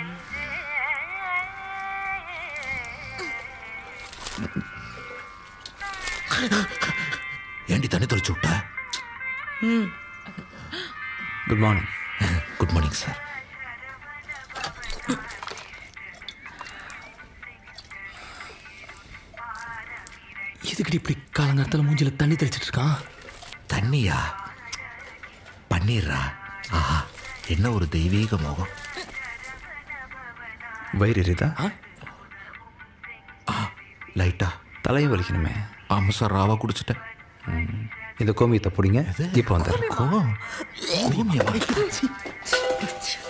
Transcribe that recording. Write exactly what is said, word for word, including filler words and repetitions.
ஏண்டி தண்ணி தொலைச்சு விட்ட? Good morning. Good morning sir. எதுக்கடி இப்படி காலங்காலத்தில் மூஞ்சில தண்ணி தெளிச்சிட்டு இருக்கான்? தண்ணியா? பண்ணிடுறா. ஆஹா, என்ன ஒரு தெய்வீக மோகம். வயிறு எரியுதா? லைட்டா. தலையும் வலிக்கணுமே. ஆமாம் சார், ராவா குடிச்சிட்டேன். இந்த கோமியத்தை பிடிங்க, இப்போ வந்துடுறேன். கோமியம்